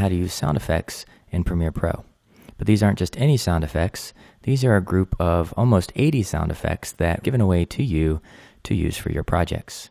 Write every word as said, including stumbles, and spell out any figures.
how to use sound effects in Premiere Pro. But these aren't just any sound effects. These are a group of almost eighty sound effects that are given away to you to use for your projects.